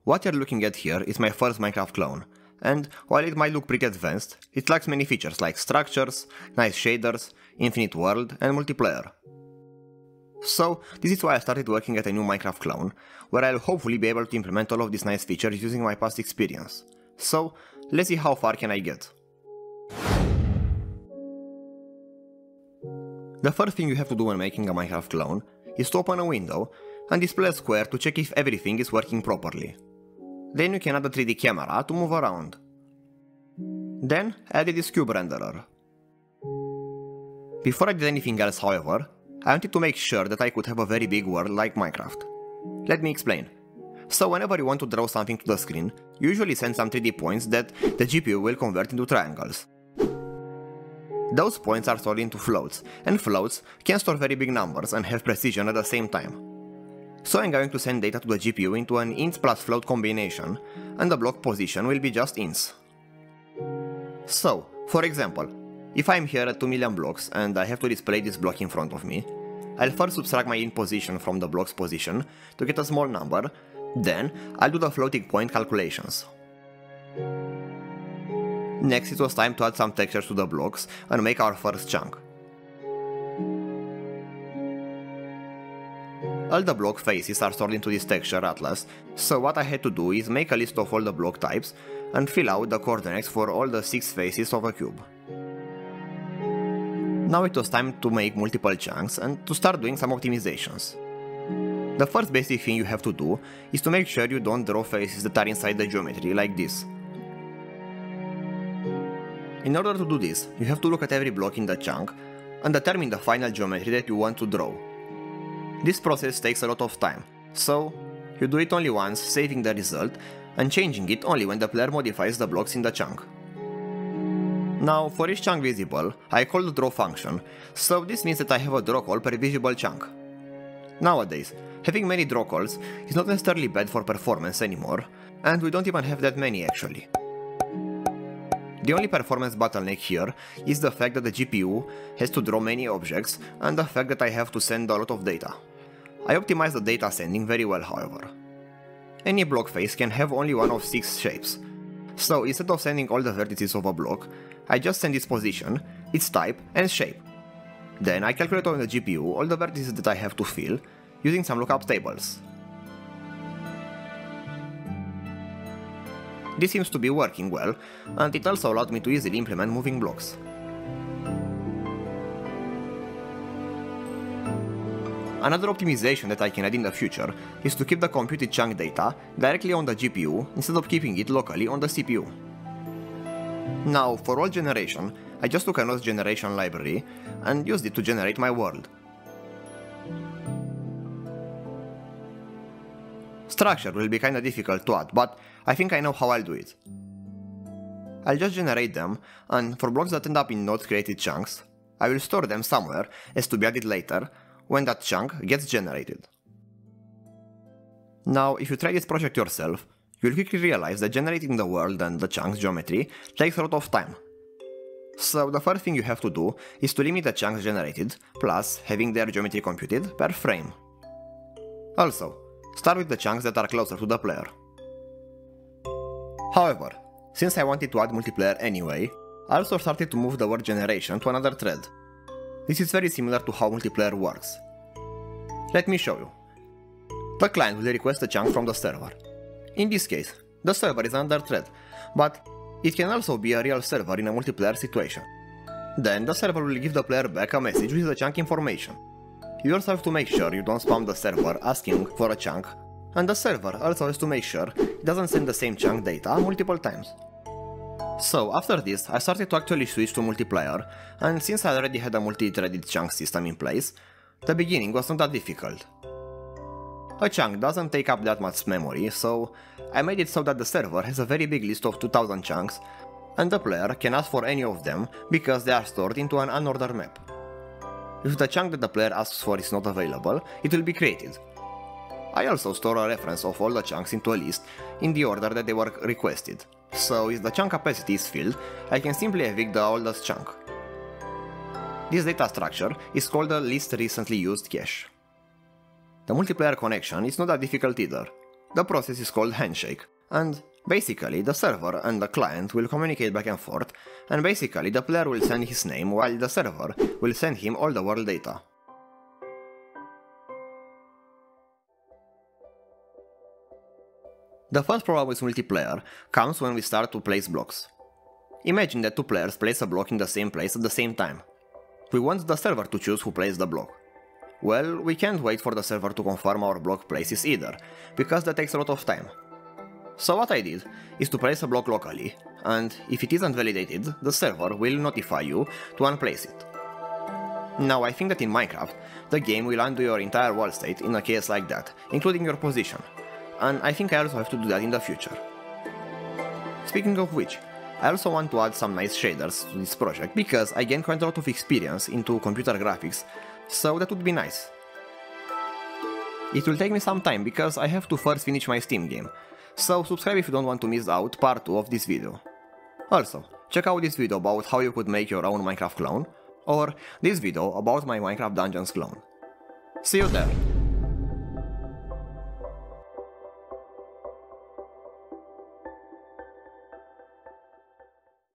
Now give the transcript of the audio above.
What you're looking at here is my first Minecraft clone, and while it might look pretty advanced, it lacks many features like structures, nice shaders, infinite world, and multiplayer. So this is why I started working at a new Minecraft clone, where I'll hopefully be able to implement all of these nice features using my past experience. So let's see how far can I get. The first thing you have to do when making a Minecraft clone is to open a window and display a square to check if everything is working properly. Then you can add a 3D camera to move around. Then add this cube renderer. Before I did anything else, however, I wanted to make sure that I could have a very big world like Minecraft. Let me explain. So whenever you want to draw something to the screen, you usually send some 3D points that the GPU will convert into triangles. Those points are stored into floats, and floats can store very big numbers and have precision at the same time. So I'm going to send data to the GPU into an int plus float combination, and the block position will be just ints. So, for example, if I'm here at 2 million blocks and I have to display this block in front of me, I'll first subtract my int position from the block's position to get a small number, then I'll do the floating point calculations. Next it was time to add some textures to the blocks and make our first chunk. All the block faces are stored into this texture atlas, so what I had to do is make a list of all the block types and fill out the coordinates for all the 6 faces of a cube. Now it was time to make multiple chunks and to start doing some optimizations. The first basic thing you have to do is to make sure you don't draw faces that are inside the geometry like this. In order to do this, you have to look at every block in the chunk and determine the final geometry that you want to draw. This process takes a lot of time, so you do it only once, saving the result and changing it only when the player modifies the blocks in the chunk. Now, for each chunk visible, I call the draw function, so this means that I have a draw call per visible chunk. Nowadays, having many draw calls is not necessarily bad for performance anymore, and we don't even have that many actually. The only performance bottleneck here is the fact that the GPU has to draw many objects and the fact that I have to send a lot of data. I optimize the data sending very well, however. Any block face can have only one of 6 shapes, so instead of sending all the vertices of a block, I just send its position, its type and shape. Then I calculate on the GPU all the vertices that I have to fill using some lookup tables. This seems to be working well, and it also allowed me to easily implement moving blocks. Another optimization that I can add in the future is to keep the computed chunk data directly on the GPU instead of keeping it locally on the CPU. Now, for world generation, I just took a node generation library and used it to generate my world. Structure will be kinda difficult to add, but I think I know how I'll do it. I'll just generate them, and for blocks that end up in node created chunks, I will store them somewhere as to be added later when that chunk gets generated. Now, if you try this project yourself, you'll quickly realize that generating the world and the chunks geometry takes a lot of time. So the first thing you have to do is to limit the chunks generated, plus having their geometry computed per frame. Also, start with the chunks that are closer to the player. However, since I wanted to add multiplayer anyway, I also started to move the world generation to another thread. This is very similar to how multiplayer works. Let me show you. The client will request a chunk from the server. In this case, the server is another thread, but it can also be a real server in a multiplayer situation. Then the server will give the player back a message with the chunk information. You also have to make sure you don't spam the server asking for a chunk, and the server also has to make sure it doesn't send the same chunk data multiple times. So after this, I started to actually switch to multiplayer, and since I already had a multi-threaded chunk system in place, the beginning was not that difficult. A chunk doesn't take up that much memory, so I made it so that the server has a very big list of 2000 chunks, and the player can ask for any of them because they are stored into an unordered map. If the chunk that the player asks for is not available, it will be created. I also store a reference of all the chunks into a list in the order that they were requested, so if the chunk capacity is filled, I can simply evict the oldest chunk. This data structure is called the least recently used cache. The multiplayer connection is not that difficult either. The process is called handshake, and basically the server and the client will communicate back and forth, and basically the player will send his name while the server will send him all the world data. The first problem with multiplayer comes when we start to place blocks. Imagine that two players place a block in the same place at the same time. We want the server to choose who placed the block. Well, we can't wait for the server to confirm our block places either, because that takes a lot of time. So what I did is to place a block locally, and if it isn't validated, the server will notify you to unplace it. Now I think that in Minecraft, the game will undo your entire world state in a case like that, including your position, and I think I also have to do that in the future. Speaking of which, I also want to add some nice shaders to this project, because I gained quite a lot of experience into computer graphics, so that would be nice. It will take me some time because I have to first finish my Steam game, so subscribe if you don't want to miss out part 2 of this video. Also, check out this video about how you could make your own Minecraft clone, or this video about my Minecraft Dungeons clone. See you there!